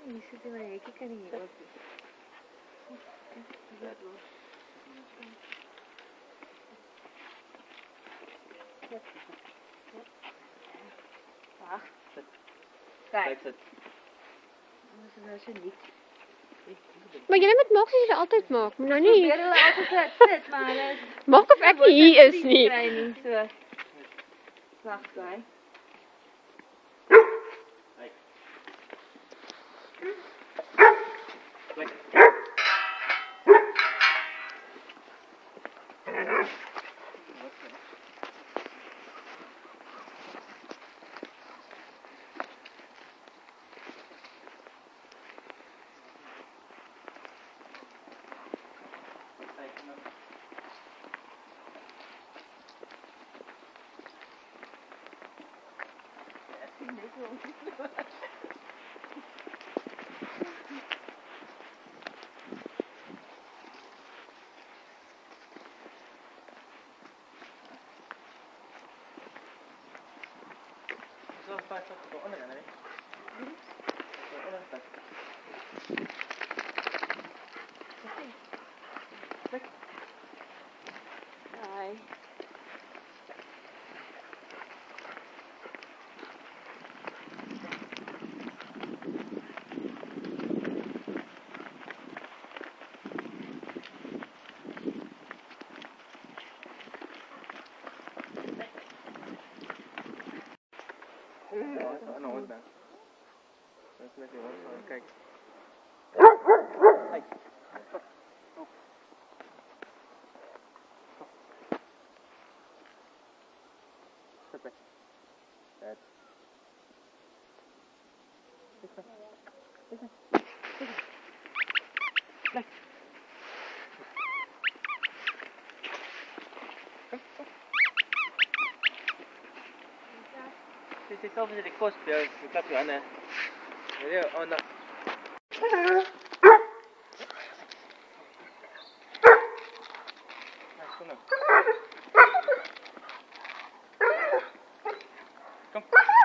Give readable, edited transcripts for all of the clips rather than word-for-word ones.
Hier zit er maar een kan niet op. Wacht. Kijk. Dat is niet. Maar jullie moet maak soos jy altyd maak, maar nou nie. Probeer hulle altyd sit, maar Maak of ek nie hier is nie. kry nie so. Wag, guy. Zo vaak dat we onder gaan, hè? Hi. Een hond dan. Dat is met die hond van, kijk. Hey. Stop. Stop it. That. Listen. Listen. Listen. Blijf. Kom, kom. Dit is over de kost, je klapt je handen. Ja, aandacht. Kom nou. Kom.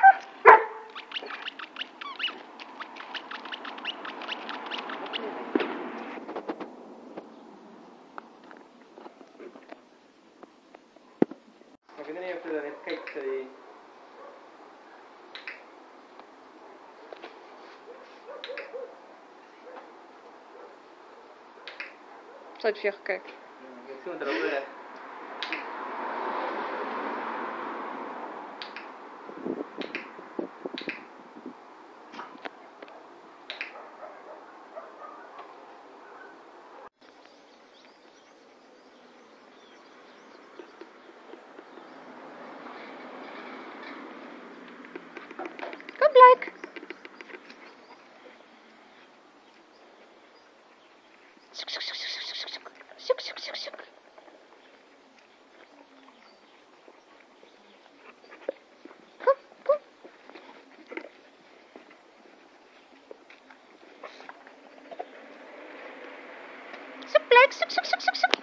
Ik weet niet of je daar net kijkt. Sy het vir jou gekyk. Ek het so droog. Kom Blake. Soek, soek, soek, soek, soek, soek. Soek, soek, soek, soek. Kom, kom. Soek Blake, soek, soek, soek, soek, soek.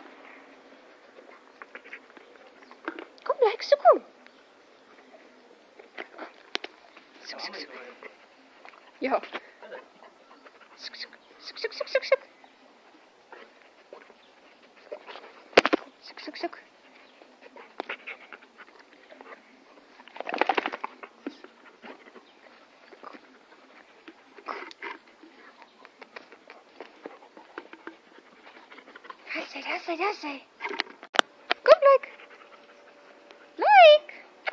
Kom Blake, soek hom. Soek, soek, soek. Ja. Soek, soek, soek, soek, soek, soek, soek. Soek, soek, soek. Daar is hy. Kom Blake. Blake.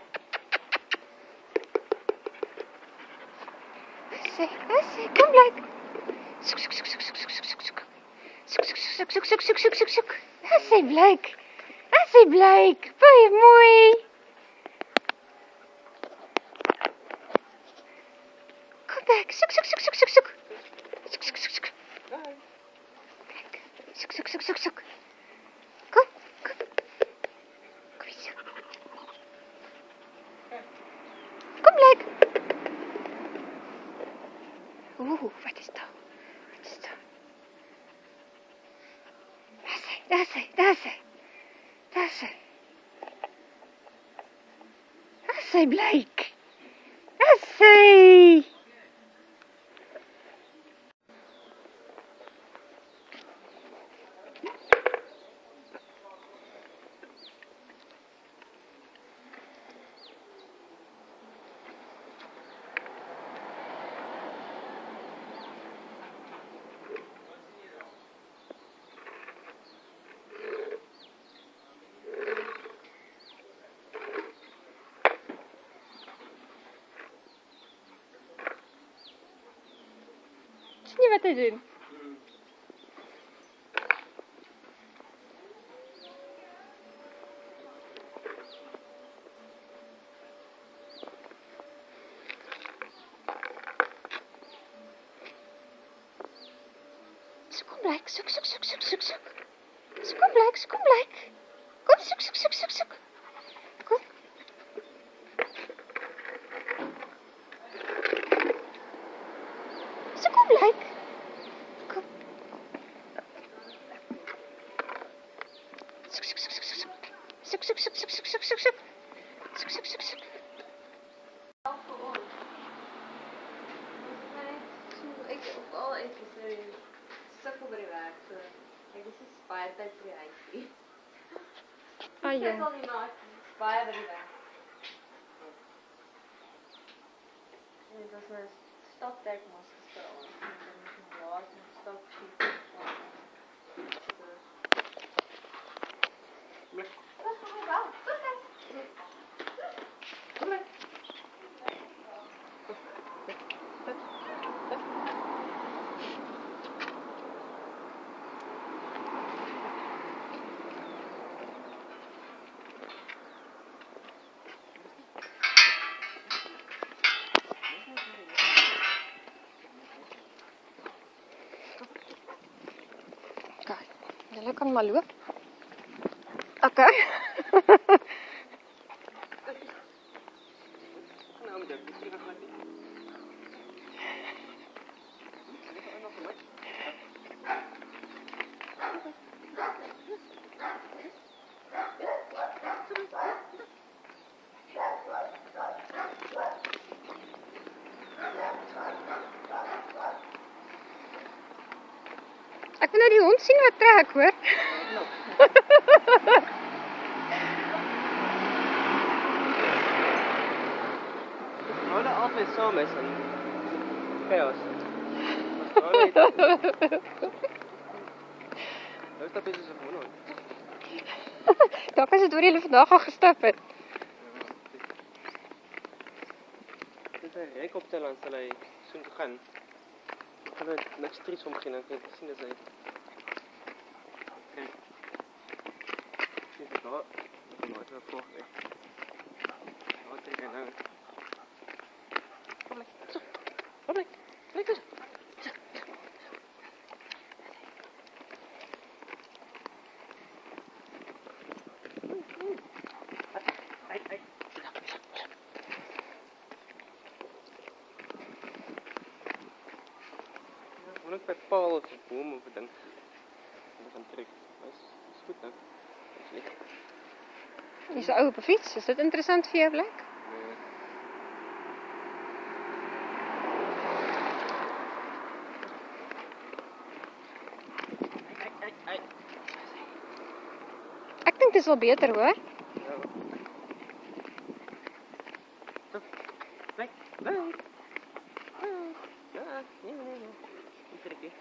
Daar is hy. Kom Blake. Soek, soek, soek, soek, soek, soek, soek, soek, soek. Soek, soek, soek, soek, soek, soek, soek, soek, soek. Daar is hy Blake. Daar is hy Blake. Baie mooi. Kom Blake. Soek, soek, soek, soek, soek, soek. Soek, soek, soek, soek. Blake. Soek, soek, soek, soek, soek. Kom, kom. Kom hier so. Kom Blake. Wat is dat? Wat is dat? Daar is hy, daar is hy. Daar is hy. Daar is hy Blake. Daar is hy. sien jy wat hy doen? Soek hom blyk, soek. Soek hom blyk. Kom, soek. Kom. Soek hom blyk. Kom. Soek. Ek op al uitgesê sukkel by die werk, so ek is nie baie tyd vir die huis nie. Ai, Ek sal nie maak, baie by die werk. En dit was 'n stoptyd mos gestel. En dan moet jy laat en stop shoot. Kijk, julle kan maar loop. Okay. Ek wil nou die hond sien wat trek, hoor. Hulle altyd saam is en chaos. Nou stap jy soos 'n hond. Dalk as dit oor julle vandag al gestap het. Dit is 'n rek optel en sal hy soon toe gaan. Kan hy niks triets omgee dan kan jy sien as hy kyk. Dit is daar. Dit moet wel volg. Wat trek hy nou? Kom bly. So. Kom bly. Bly dus. Moet ek by paal of 'n boom of 'n ding. Ons gaan trek. Dis goed nou. Dis 'n ou op 'n fiets. Is dit interessant vir jou, blyk? Nee. Ai. Ek dink dis wel beter, hoor. Ja. So. Bly. Ja, nee. Ek trek hier.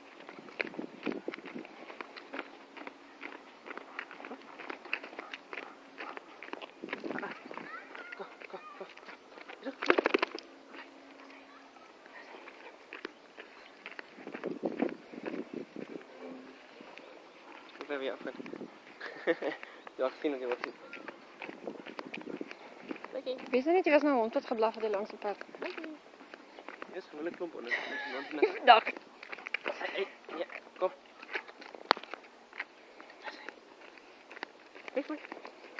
Weer weer afgaan. Ja, gesien dat jy wat sien. Lekker. Wees nou net, jy was nou 'n hond wat geblaf het langs die pad. Dis van hulle klomp onder. Dag. Ja, kom. Kijk maar.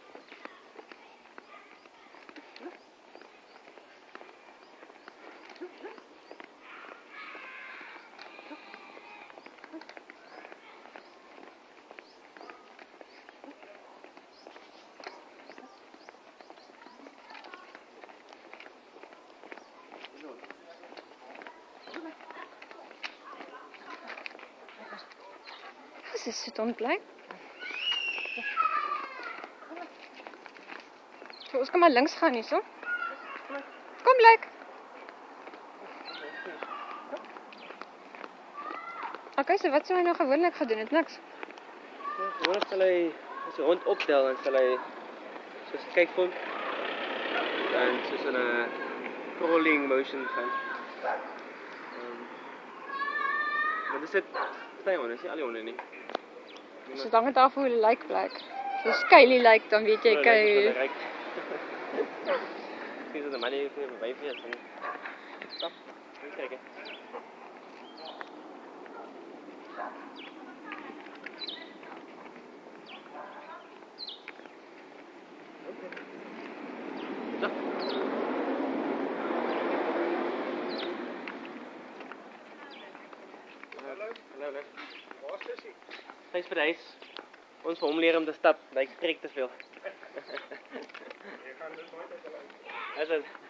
Dis so hond bly. So, ons kan maar links gaan hierso. Kom blyk. Okay, so wat sou hy nou gewoonlik gedoen het? Niks. Gewoonlik sal hy as die hond optel en sal hy soos kyk kom en soos in 'n crawling motion gaan. Maar er zit twee onder, is nie al die onder nie. As dit hang het af hoe die lyk plek. As Kylie lyk, dan weet jy Ja, Kylie. ryk. Sien jy die man hier vir my wyfie is? Stop. Kyk ek. Hallo. Waar is hy? Hy is by die huis. Ons vir hom leer om te stap, hy trek te veel. Jy gaan dit nooit uit hulle uit.